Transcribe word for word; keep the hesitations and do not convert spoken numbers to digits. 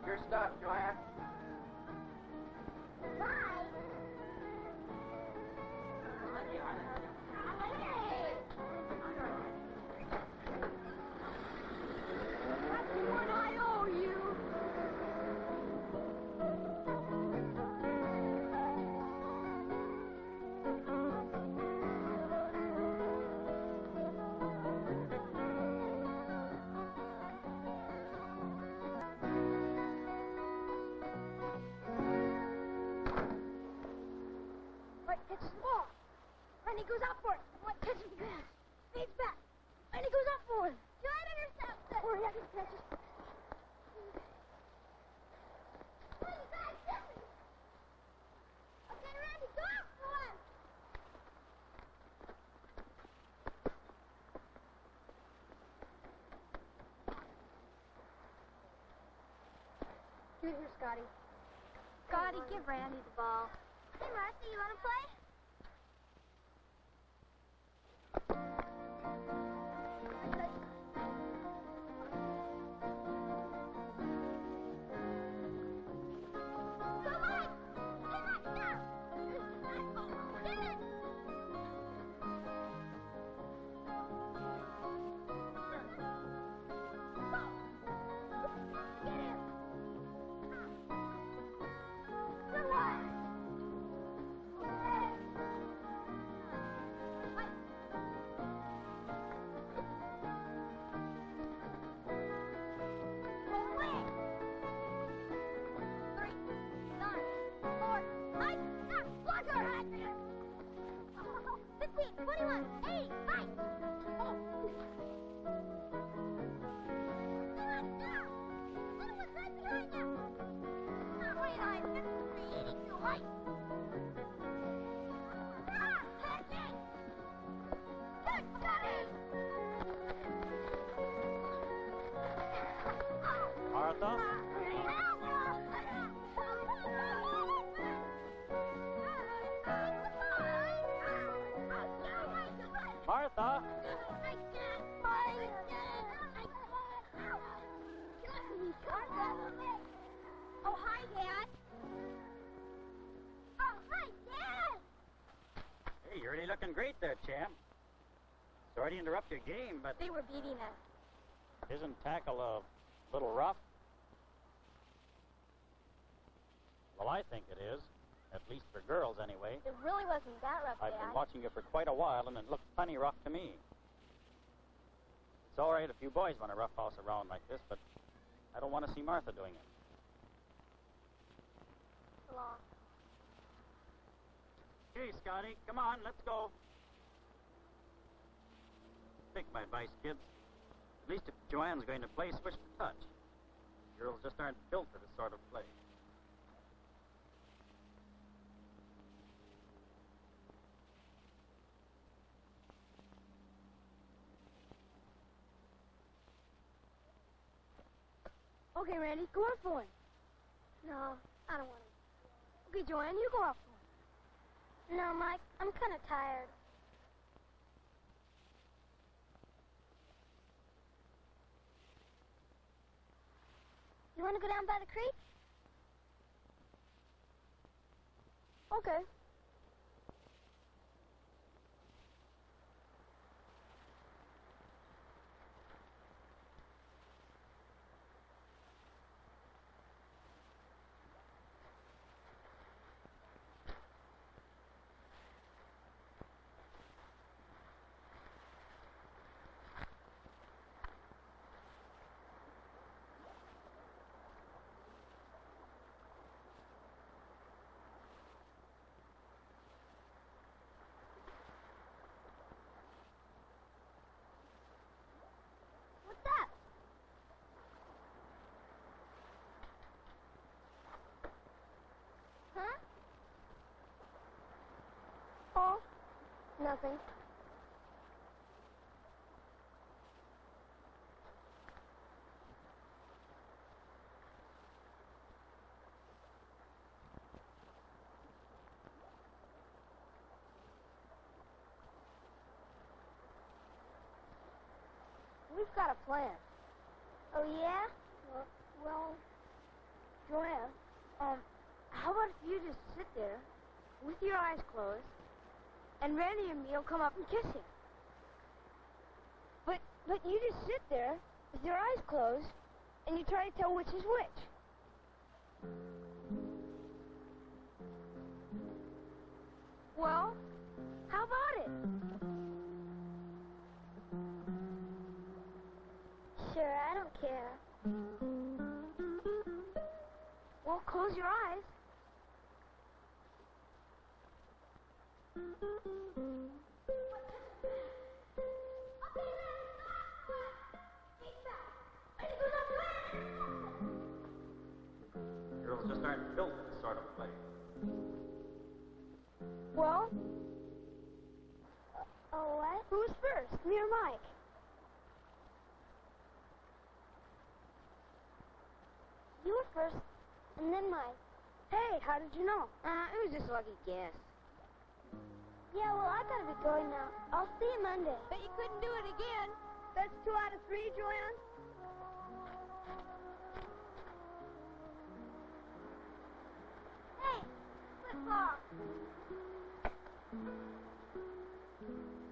Your stuff, Joanne. Bye. That's what I owe you. Catches the ball. And he goes up for it. What catches the pass? Fades back. And he goes up for it. John intercepts it. Hurry up, he catches. Oh, you guys hit me. Okay, Randy, go up for him. Give it here, Scotty. Scotty, give Randy the ball. Hey, Martha, you want to play? Come on! Get it now! Get it! Get him! Good one! twenty-one, eight, five. Oh. twenty-one, go. Little one's right behind you. twenty-nine, fifty-three, eighty-two, right. Ah, catch it. Good, Scotty. Martha? Martha? I can't find it. Oh, hi, Dad. Oh, hi, Dad. Hey, you're really looking great there, champ. Sorry to interrupt your game, but They were beating us. isn't tackle a little rough? Well, I think it is. At least for girls, anyway. It really wasn't that rough, I've Dad. been watching you for quite a while, and it looks plenty rough to me. It's all right if you boys want to roughhouse around like this, but I don't want to see Martha doing it. So long. Hey, Scotty, come on, let's go. Take my advice, kids. At least if Joanne's going to play, switch the touch. Girls just aren't built for this sort of play. Okay, Randy, go up for him. No, I don't want to. Okay, Joanne, you go up for him. No, Mike, I'm kind of tired. You want to go down by the creek? Okay. What's that? Huh? Oh, nothing. We've got a plan. Oh, yeah? Well, well, Joanne, um, how about if you just sit there with your eyes closed, and Randy and me will come up and kiss you? But, but you just sit there with your eyes closed, and you try to tell which is which. Well, how about it? Sure, I don't care. Well, close your eyes. Girls just aren't built this sort of play. Well, oh, what? Who's first, me or Mike? You were first, and then Mike. Hey, how did you know? Uh, it was just a lucky guess. Yeah, well, I gotta be going now. I'll see you Monday. But you couldn't do it again. That's two out of three, Joanne? Hey, flip-flop.